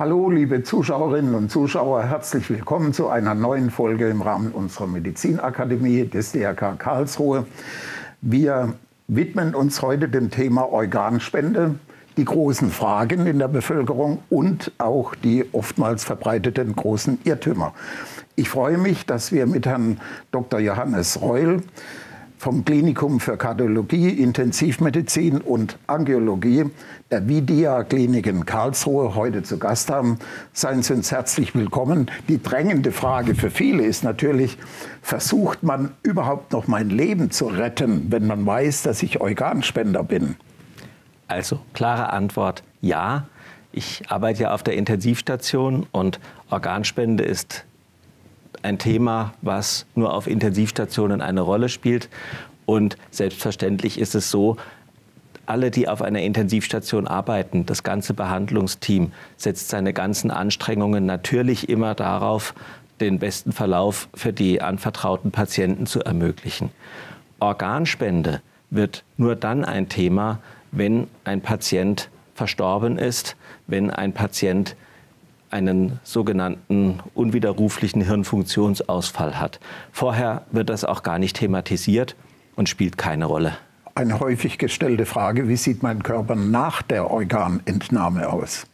Hallo, liebe Zuschauerinnen und Zuschauer, herzlich willkommen zu einer neuen Folge im Rahmen unserer Medizinakademie des DRK Karlsruhe. Wir widmen uns heute dem Thema Organspende, die großen Fragen in der Bevölkerung und auch die oftmals verbreiteten großen Irrtümer. Ich freue mich, dass wir mit Herrn Dr. Johannes Reul vom Klinikum für Kardiologie, Intensivmedizin und Angiologie der Vidia-Klinik in Karlsruhe heute zu Gast haben. Seien Sie uns herzlich willkommen. Die drängende Frage für viele ist natürlich, versucht man überhaupt noch mein Leben zu retten, wenn man weiß, dass ich Organspender bin? Also, klare Antwort, ja. Ich arbeite ja auf der Intensivstation und Organspende ist ein Thema, was nur auf Intensivstationen eine Rolle spielt. Und selbstverständlich ist es so, alle, die auf einer Intensivstation arbeiten, das ganze Behandlungsteam setzt seine ganzen Anstrengungen natürlich immer darauf, den besten Verlauf für die anvertrauten Patienten zu ermöglichen. Organspende wird nur dann ein Thema, wenn ein Patient verstorben ist, wenn ein Patient einen sogenannten unwiderruflichen Hirnfunktionsausfall hat. Vorher wird das auch gar nicht thematisiert und spielt keine Rolle. Eine häufig gestellte Frage, wie sieht mein Körper nach der Organentnahme aus?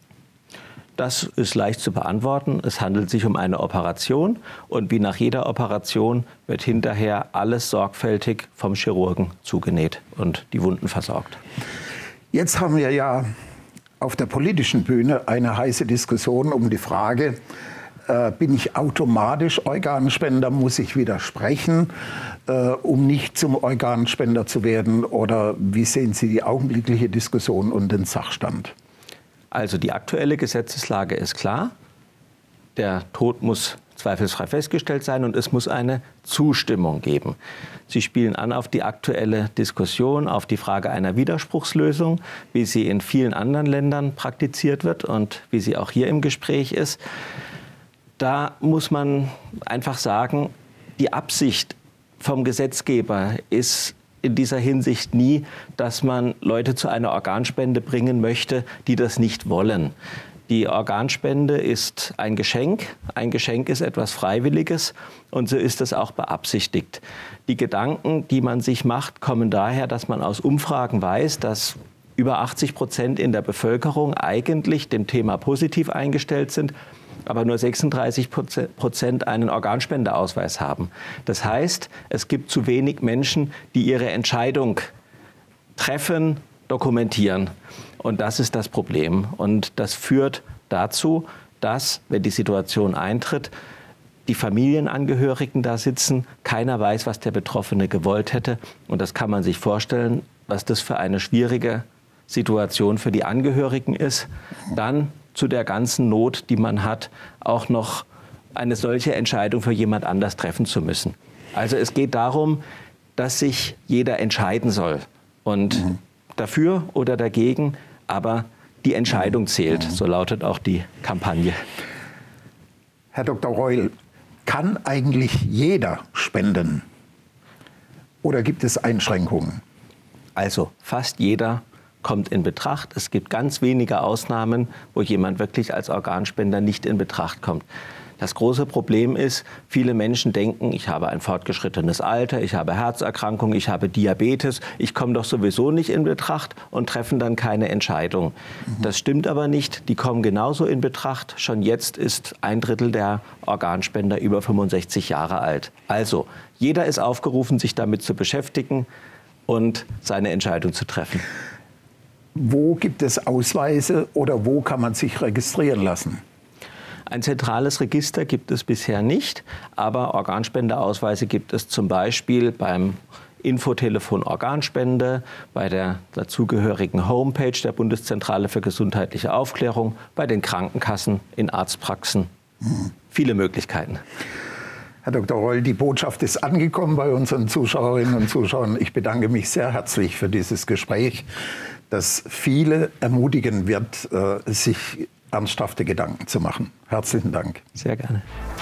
Das ist leicht zu beantworten. Es handelt sich um eine Operation und wie nach jeder Operation wird hinterher alles sorgfältig vom Chirurgen zugenäht und die Wunden versorgt. Jetzt haben wir ja auf der politischen Bühne eine heiße Diskussion um die Frage, bin ich automatisch Organspender, muss ich widersprechen, um nicht zum Organspender zu werden? Oder wie sehen Sie die augenblickliche Diskussion und den Sachstand? Also die aktuelle Gesetzeslage ist klar. Der Tod muss zweifelsfrei festgestellt sein und es muss eine Zustimmung geben. Sie spielen an auf die aktuelle Diskussion, auf die Frage einer Widerspruchslösung, wie sie in vielen anderen Ländern praktiziert wird und wie sie auch hier im Gespräch ist. Da muss man einfach sagen, die Absicht vom Gesetzgeber ist in dieser Hinsicht nie, dass man Leute zu einer Organspende bringen möchte, die das nicht wollen. Die Organspende ist ein Geschenk. Ein Geschenk ist etwas Freiwilliges und so ist es auch beabsichtigt. Die Gedanken, die man sich macht, kommen daher, dass man aus Umfragen weiß, dass über 80% in der Bevölkerung eigentlich dem Thema positiv eingestellt sind, aber nur 36% einen Organspendeausweis haben. Das heißt, es gibt zu wenig Menschen, die ihre Entscheidung treffen, dokumentieren. Und das ist das Problem. Und das führt dazu, dass, wenn die Situation eintritt, die Familienangehörigen da sitzen, keiner weiß, was der Betroffene gewollt hätte. Und das kann man sich vorstellen, was das für eine schwierige Situation für die Angehörigen ist. Dann zu der ganzen Not, die man hat, auch noch eine solche Entscheidung für jemand anders treffen zu müssen. Also es geht darum, dass sich jeder entscheiden soll. Und dafür oder dagegen, aber die Entscheidung zählt. So lautet auch die Kampagne. Herr Dr. Reul, kann eigentlich jeder spenden? Oder gibt es Einschränkungen? Also fast jeder kommt in Betracht. Es gibt ganz wenige Ausnahmen, wo jemand wirklich als Organspender nicht in Betracht kommt. Das große Problem ist, viele Menschen denken, ich habe ein fortgeschrittenes Alter, ich habe Herzerkrankungen, ich habe Diabetes, ich komme doch sowieso nicht in Betracht und treffen dann keine Entscheidung. Das stimmt aber nicht, die kommen genauso in Betracht. Schon jetzt ist 1/3 der Organspender über 65 Jahre alt. Also, jeder ist aufgerufen, sich damit zu beschäftigen und seine Entscheidung zu treffen. Wo gibt es Ausweise oder wo kann man sich registrieren lassen? Ein zentrales Register gibt es bisher nicht, aber Organspendeausweise gibt es zum Beispiel beim Infotelefon Organspende, bei der dazugehörigen Homepage der Bundeszentrale für gesundheitliche Aufklärung, bei den Krankenkassen, in Arztpraxen. Viele Möglichkeiten. Herr Dr. Reul, die Botschaft ist angekommen bei unseren Zuschauerinnen und Zuschauern. Ich bedanke mich sehr herzlich für dieses Gespräch, das viele ermutigen wird, sich ernsthafte Gedanken zu machen. Herzlichen Dank. Sehr gerne.